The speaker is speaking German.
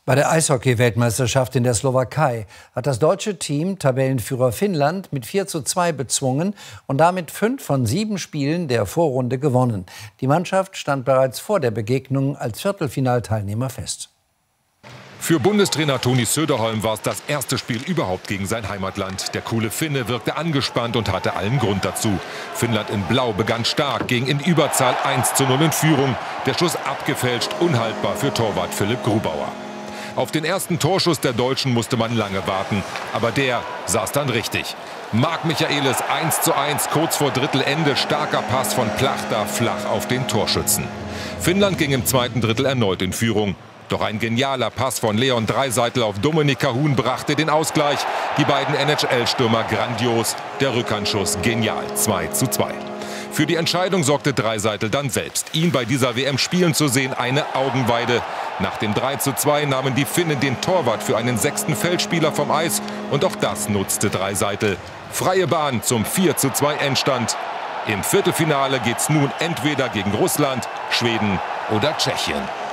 Bei der Eishockey-Weltmeisterschaft in der Slowakei hat das deutsche Team Tabellenführer Finnland mit 4:2 bezwungen und damit 5 von 7 Spielen der Vorrunde gewonnen. Die Mannschaft stand bereits vor der Begegnung als Viertelfinalteilnehmer fest. Für Bundestrainer Toni Söderholm war es das erste Spiel überhaupt gegen sein Heimatland. Der coole Finne wirkte angespannt und hatte allen Grund dazu. Finnland in Blau begann stark, ging in Überzahl 1:0 in Führung. Der Schuss abgefälscht, unhaltbar für Torwart Philipp Grubauer. Auf den ersten Torschuss der Deutschen musste man lange warten, aber der saß dann richtig. Marc Michaelis 1:1, kurz vor Drittelende, starker Pass von Plachta flach auf den Torschützen. Finnland ging im zweiten Drittel erneut in Führung. Doch ein genialer Pass von Leon Draisaitl auf Dominik Kahun brachte den Ausgleich. Die beiden NHL-Stürmer grandios, der Rückhandschuss genial, 2:2. Für die Entscheidung sorgte Draisaitl dann selbst. Ihn bei dieser WM spielen zu sehen, eine Augenweide. Nach dem 3:2 nahmen die Finnen den Torwart für einen 6. Feldspieler vom Eis. Und auch das nutzte Draisaitl. Freie Bahn zum 4:2 Endstand. Im Viertelfinale geht's nun entweder gegen Russland, Schweden oder Tschechien.